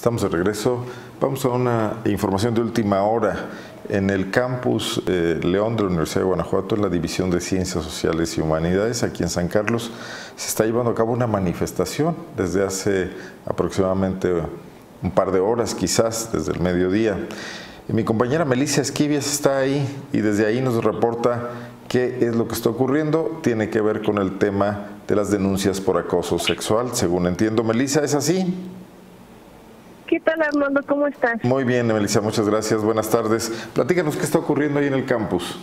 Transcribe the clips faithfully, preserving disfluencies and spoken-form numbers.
Estamos de regreso. Vamos a una información de última hora. En el campus eh, León de la Universidad de Guanajuato, en la División de Ciencias Sociales y Humanidades, aquí en San Carlos, se está llevando a cabo una manifestación desde hace aproximadamente un par de horas, quizás desde el mediodía. Y mi compañera Melissa Esquivias está ahí y desde ahí nos reporta qué es lo que está ocurriendo. Tiene que ver con el tema de las denuncias por acoso sexual, según entiendo. Melissa, ¿es así? ¿Qué tal, Arnoldo? ¿Cómo estás? Muy bien, Melissa, muchas gracias. Buenas tardes. Platícanos qué está ocurriendo ahí en el campus.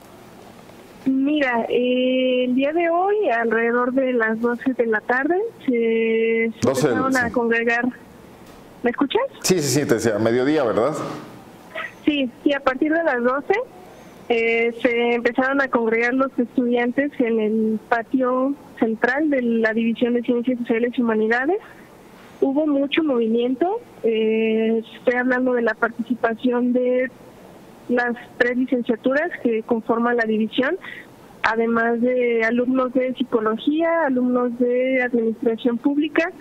Mira, eh, el día de hoy, alrededor de las doce de la tarde, se, se doce, empezaron sí. a congregar. ¿Me escuchas? Sí, sí, sí, te decía, mediodía, ¿verdad? Sí, sí, a partir de las doce eh, se empezaron a congregar los estudiantes en el patio central de la División de Ciencias Sociales y Humanidades. Hubo mucho movimiento, eh, estoy hablando de la participación de las tres licenciaturas que conforman la división, además de alumnos de psicología, alumnos de administración pública.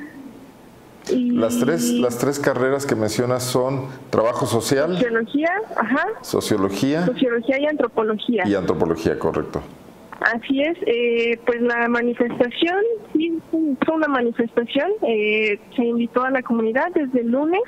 Y las tres, las tres carreras que mencionas son trabajo social, sociología, ajá, sociología, sociología y antropología. Y antropología, correcto. Así es, eh, pues la manifestación, sí, fue una manifestación, eh, se invitó a la comunidad desde el lunes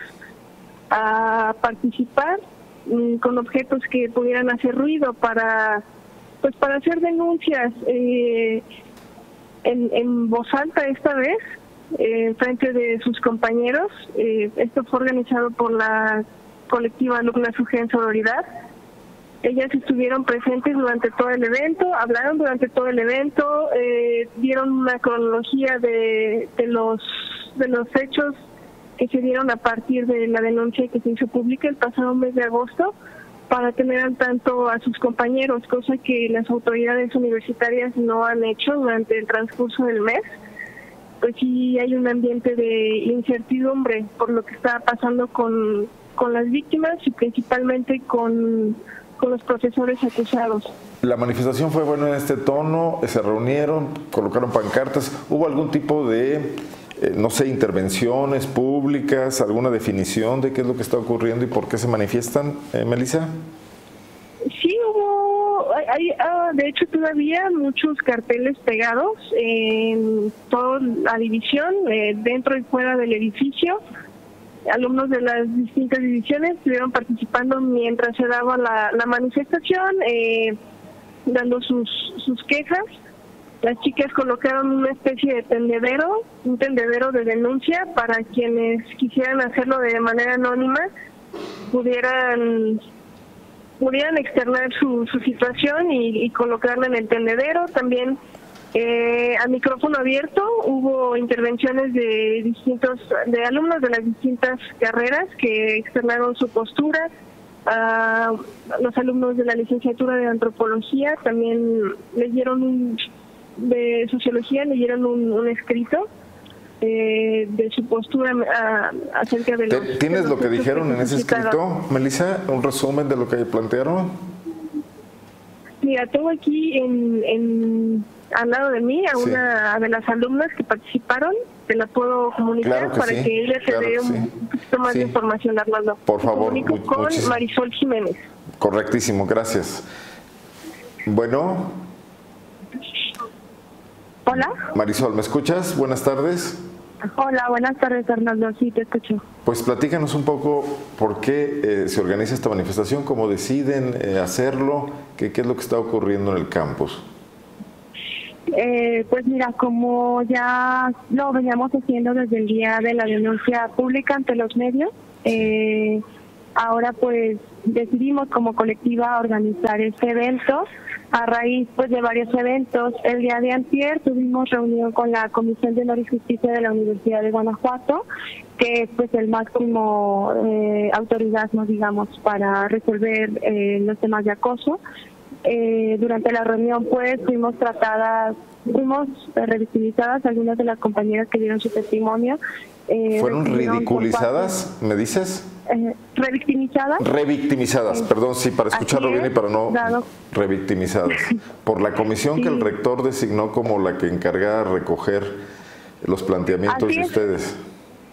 a participar mm, con objetos que pudieran hacer ruido para, pues para hacer denuncias eh, en, en voz alta esta vez, eh, frente de sus compañeros. Eh, esto fue organizado por la colectiva Alumnas U G en Sororidad. Ellas estuvieron presentes durante todo el evento, hablaron durante todo el evento, eh, dieron una cronología de, de los de los hechos que se dieron a partir de la denuncia que se hizo pública el pasado mes de agosto, para tener al tanto a sus compañeros, cosa que las autoridades universitarias no han hecho durante el transcurso del mes. Pues sí hay un ambiente de incertidumbre por lo que está pasando con, con las víctimas y principalmente con... con los profesores acusados. La manifestación fue bueno en este tono, se reunieron, colocaron pancartas, ¿hubo algún tipo de, eh, no sé, intervenciones públicas, alguna definición de qué es lo que está ocurriendo y por qué se manifiestan, eh, Melissa? Sí, hubo, hay, hay, de hecho todavía muchos carteles pegados en toda la división, eh, dentro y fuera del edificio. Alumnos de las distintas divisiones estuvieron participando mientras se daba la, la manifestación, eh, dando sus, sus quejas. Las chicas colocaron una especie de tendedero, un tendedero de denuncia para quienes quisieran hacerlo de manera anónima, pudieran pudieran externar su, su situación y, y colocarla en el tendedero. También Eh, a micrófono abierto hubo intervenciones de distintos de alumnos de las distintas carreras que externaron su postura. A los alumnos de la licenciatura de antropología también leyeron un, de sociología leyeron un, un escrito eh, de su postura a, acerca de los... ¿Tienes de los lo que hechos dijeron que en ese escrito, Melissa? ¿Un resumen de lo que plantearon? Mira, tengo aquí en... en al lado de mí a una sí. de las alumnas que participaron, te la puedo comunicar claro que para sí, que ella te claro dé un sí. poquito más sí. de información, Arnaldo. Por favor. Comunico Mu con muchísimo. Marisol Jiménez. Correctísimo, gracias. Bueno. Hola. Marisol, ¿me escuchas? Buenas tardes. Hola, buenas tardes, Arnaldo. Sí, te escucho. Pues platícanos un poco por qué eh, se organiza esta manifestación, cómo deciden eh, hacerlo, qué, qué es lo que está ocurriendo en el campus. Eh, pues mira, como ya lo veníamos haciendo desde el día de la denuncia pública ante los medios, eh, ahora pues decidimos como colectiva organizar este evento a raíz pues de varios eventos. El día de antier tuvimos reunión con la Comisión de Honor y Justicia de la Universidad de Guanajuato, que es pues el máximo eh, autoridad, no digamos, para resolver eh, los temas de acoso. Eh, durante la reunión pues fuimos tratadas, fuimos eh, revictimizadas algunas de las compañeras que dieron su testimonio. Eh, ¿Fueron ridiculizadas, me dices? Eh, ¿Revictimizadas? Revictimizadas, eh, perdón, sí, para escucharlo bien y para no... Dado. Revictimizadas. Por la comisión sí. que el rector designó como la que encargaba de recoger los planteamientos Así de es. ustedes.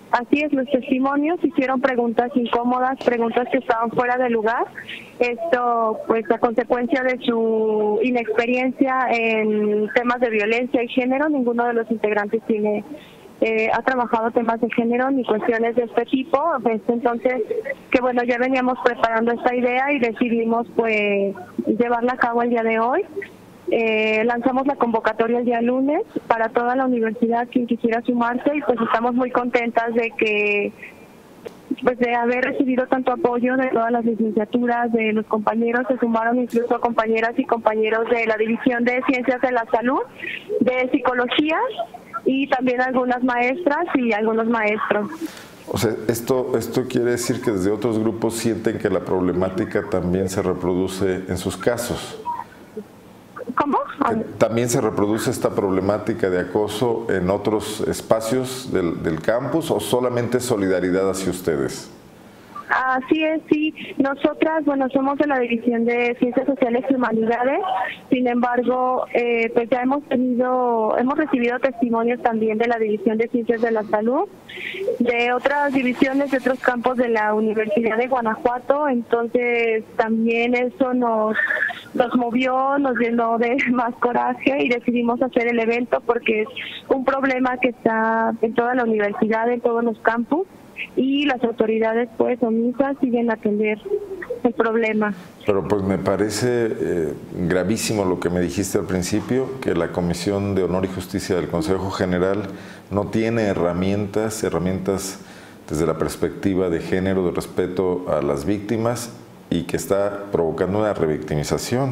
Así es, los testimonios hicieron preguntas incómodas, preguntas que estaban fuera de lugar. Esto, pues, a consecuencia de su inexperiencia en temas de violencia y género. Ninguno de los integrantes tiene eh, ha trabajado temas de género ni cuestiones de este tipo. Pues, entonces, que bueno, ya veníamos preparando esta idea y decidimos, pues, llevarla a cabo el día de hoy. Eh, lanzamos la convocatoria el día lunes para toda la universidad quien quisiera sumarse, y pues estamos muy contentas de que pues de haber recibido tanto apoyo de todas las licenciaturas, de los compañeros. Se sumaron incluso compañeras y compañeros de la División de Ciencias de la Salud, de Psicología, y también algunas maestras y algunos maestros. O sea, esto, esto quiere decir que desde otros grupos sienten que la problemática también se reproduce en sus casos. ¿Cómo? ¿También se reproduce esta problemática de acoso en otros espacios del, del campus, o solamente solidaridad hacia ustedes? Así es, sí. Nosotras, bueno, somos de la División de Ciencias Sociales y Humanidades. Sin embargo, eh, pues ya hemos tenido, hemos recibido testimonios también de la División de Ciencias de la Salud, de otras divisiones de otros campos de la Universidad de Guanajuato. Entonces, también eso nos, nos movió, nos llenó de más coraje, y decidimos hacer el evento porque es un problema que está en toda la universidad, en todos los campus. Y las autoridades, pues, omisas, siguen a atender el problema. Pero pues me parece eh, gravísimo lo que me dijiste al principio, que la Comisión de Honor y Justicia del Consejo General no tiene herramientas, herramientas desde la perspectiva de género, de respeto a las víctimas, y que está provocando una revictimización.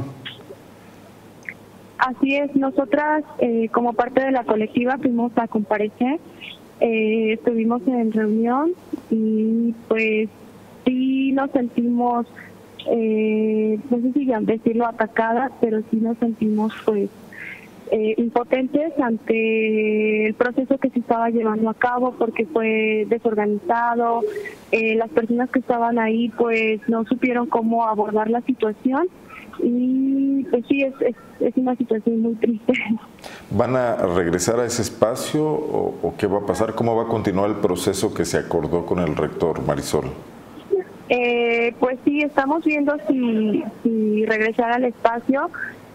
Así es. Nosotras, eh, como parte de la colectiva, fuimos a comparecer. Eh, estuvimos en reunión y pues sí nos sentimos, eh, no sé si decirlo atacadas, pero sí nos sentimos pues eh, impotentes ante el proceso que se estaba llevando a cabo, porque fue desorganizado. Eh, las personas que estaban ahí pues no supieron cómo abordar la situación, y pues sí, es, es, es una situación muy triste. ¿Van a regresar a ese espacio o, o qué va a pasar? ¿Cómo va a continuar el proceso que se acordó con el rector, Marisol? Eh, pues sí, estamos viendo si, si regresar al espacio.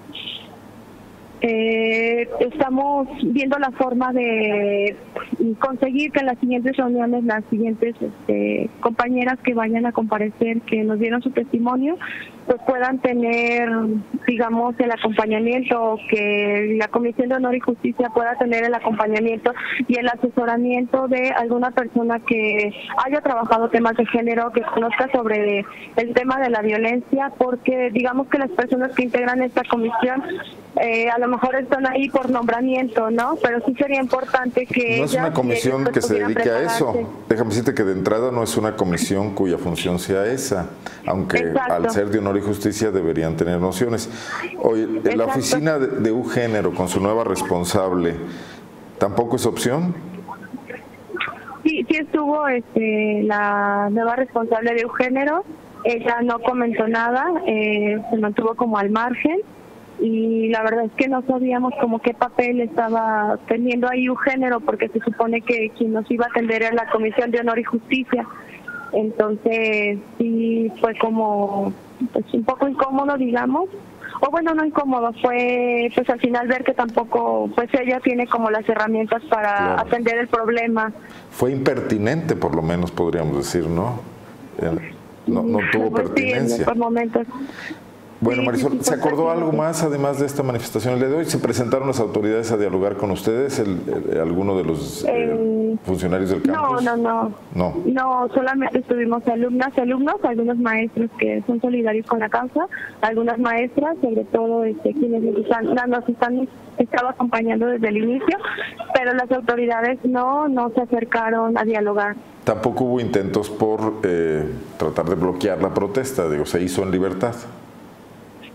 Eh, estamos viendo la forma de conseguir que en las siguientes reuniones las siguientes este, compañeras que vayan a comparecer, que nos dieron su testimonio, pues puedan tener, digamos, el acompañamiento, que la Comisión de Honor y Justicia pueda tener el acompañamiento y el asesoramiento de alguna persona que haya trabajado temas de género, que conozca sobre el tema de la violencia, porque digamos que las personas que integran esta comisión eh, a lo mejor están ahí por nombramiento, ¿no? Pero sí sería importante que no es una comisión que se dedique a eso. Déjame decirte que de entrada no es una comisión cuya función sea esa, aunque Exacto. al ser de Honor y Justicia deberían tener nociones. Oye, Exacto. la oficina de, de Ugénero con su nueva responsable, ¿tampoco es opción? Sí, sí estuvo este, la nueva responsable de Ugénero. Ella no comentó nada, eh, se mantuvo como al margen. Y la verdad es que no sabíamos como qué papel estaba teniendo ahí Ugénero, porque se supone que quien nos iba a atender era la Comisión de Honor y Justicia. Entonces sí fue como pues un poco incómodo, digamos, o bueno, no incómodo, fue pues al final ver que tampoco pues ella tiene como las herramientas para claro. atender el problema. Fue impertinente, por lo menos podríamos decir, ¿no? No, no tuvo pues pertinencia. Sí, por momentos. Bueno, sí, Marisol, sí, sí, ¿se acordó algo más además de esta manifestación el día de hoy? ¿Se presentaron las autoridades a dialogar con ustedes, el, el, alguno de los eh, eh, funcionarios del campus? No, no, no. No, no solamente estuvimos alumnas y alumnos, algunos maestros que son solidarios con la causa, algunas maestras, sobre todo este, quienes nos están, nos están estaba acompañando desde el inicio, pero las autoridades no, no se acercaron a dialogar. Tampoco hubo intentos por eh, tratar de bloquear la protesta, digo, se hizo en libertad.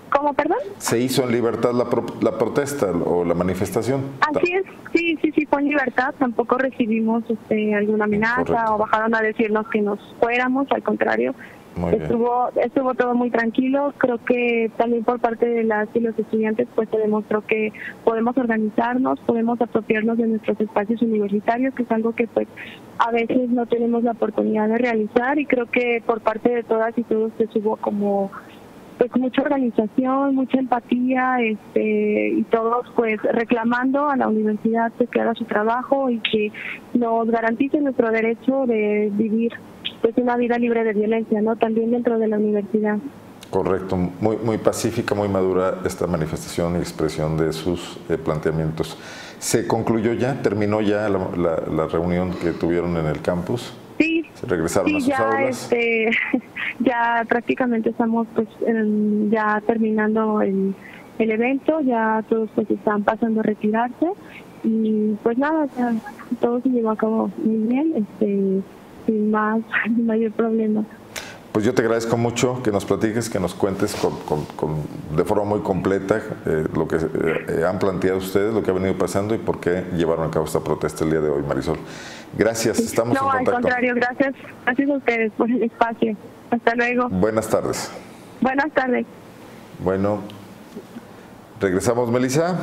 ¿Cómo, perdón? ¿Se hizo en libertad la, pro, la protesta o la manifestación? Así es, sí, sí, sí, fue en libertad. Tampoco recibimos este, alguna amenaza Correcto. o bajaron a decirnos que nos fuéramos, al contrario. Muy estuvo bien. estuvo todo muy tranquilo. Creo que también por parte de las y los estudiantes pues se demostró que podemos organizarnos, podemos apropiarnos de nuestros espacios universitarios, que es algo que pues a veces no tenemos la oportunidad de realizar, y creo que por parte de todas y todos pues hubo como pues mucha organización, mucha empatía, este y todos pues reclamando a la universidad que haga su trabajo y que nos garantice nuestro derecho de vivir pues una vida libre de violencia, ¿no? También dentro de la universidad. Correcto, muy muy pacífica, muy madura esta manifestación y expresión de sus eh, planteamientos. ¿Se concluyó ya? ¿Terminó ya la, la, la reunión que tuvieron en el campus? Sí. ¿Se regresaron sí, a sus ya, aulas? Este, ya prácticamente estamos pues en, ya terminando el, el evento, ya todos pues están pasando a retirarse y pues nada, ya, todo se llevó a cabo muy bien, este, sin más, sin mayor problema. Pues yo te agradezco mucho que nos platiques, que nos cuentes con, con, con, de forma muy completa eh, lo que eh, han planteado ustedes, lo que ha venido pasando y por qué llevaron a cabo esta protesta el día de hoy, Marisol. Gracias, estamos no, en contacto. No, al contrario, gracias. Gracias a ustedes por el espacio. Hasta luego. Buenas tardes. Buenas tardes. Bueno, ¿regresamos, Melissa?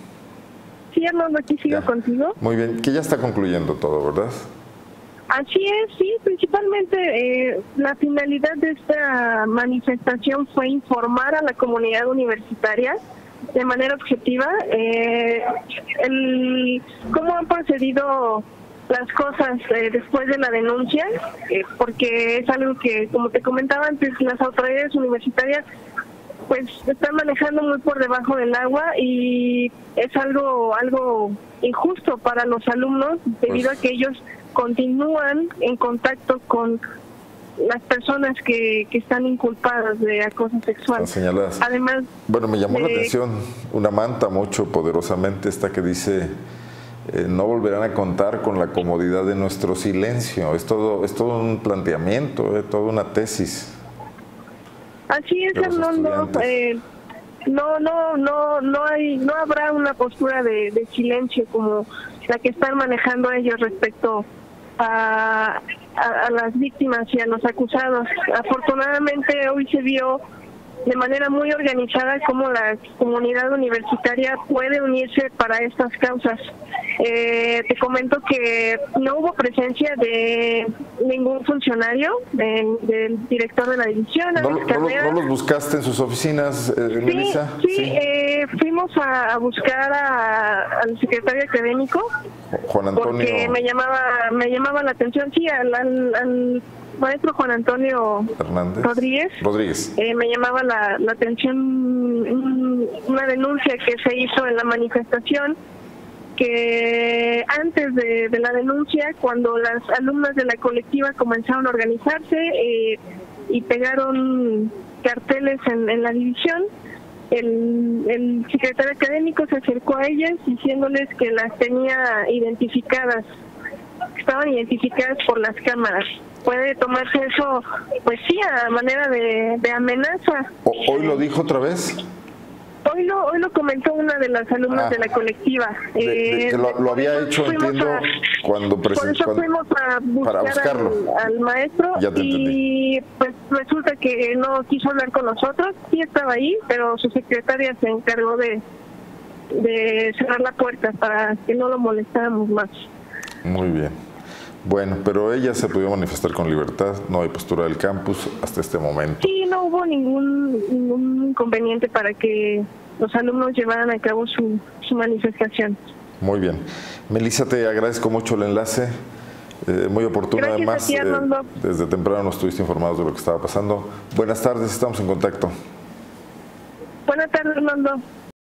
Sí, Armando, aquí sigo ya. contigo. Muy bien, que ya está concluyendo todo, ¿verdad? Así es, sí, principalmente eh, la finalidad de esta manifestación fue informar a la comunidad universitaria de manera objetiva eh, el, cómo han procedido las cosas eh, después de la denuncia, eh, porque es algo que, como te comentaba antes, las autoridades universitarias pues están manejando muy por debajo del agua y es algo algo injusto para los alumnos debido pues, a que ellos continúan en contacto con las personas que, que están inculpadas de acoso sexual. Señaladas. Además, bueno, me llamó de, la atención una manta mucho poderosamente esta que dice eh, no volverán a contar con la comodidad de nuestro silencio. Es todo, es todo un planteamiento, es toda una tesis. Así es, Armando. Eh, no, no, no, no hay, no habrá una postura de, de silencio como la que están manejando ellos respecto a, a, a las víctimas y a los acusados. Afortunadamente hoy se vio de manera muy organizada cómo la comunidad universitaria puede unirse para estas causas. Eh, te comento que no hubo presencia de ningún funcionario, de, del director de la división. ¿No, no, ¿No los buscaste en sus oficinas, eh, sí, Melissa? Sí, sí. Eh, fuimos a, a buscar a, al secretario académico. Juan Antonio. Porque me llamaba, me llamaba la atención, sí, al, al, al maestro Juan Antonio Hernández. Rodríguez. Rodríguez. Eh, me llamaba la, la atención una denuncia que se hizo en la manifestación, que antes de, de la denuncia, cuando las alumnas de la colectiva comenzaron a organizarse eh, y pegaron carteles en, en la división, el, el secretario académico se acercó a ellas diciéndoles que las tenía identificadas, estaban identificadas por las cámaras. Puede tomarse eso, pues sí, a manera de, de amenaza. ¿Hoy lo dijo otra vez? Hoy lo, hoy lo comentó una de las alumnas ah, de la colectiva. De, de que lo, lo había hecho, entiendo, a, cuando presentó. Por eso fuimos a buscar buscarlo. Al, al maestro y pues resulta que no quiso hablar con nosotros. Sí estaba ahí, pero su secretaria se encargó de, de cerrar la puerta para que no lo molestáramos más. Muy bien. Bueno, pero ella se pudo manifestar con libertad, no hay postura del campus hasta este momento. Sí, no hubo ningún, ningún inconveniente para que los alumnos llevaran a cabo su, su manifestación. Muy bien. Melissa, te agradezco mucho el enlace, eh, muy oportuno. Gracias además. A ti, Armando. Eh, desde temprano nos estuviste informados de lo que estaba pasando. Buenas tardes, estamos en contacto. Buenas tardes, Armando.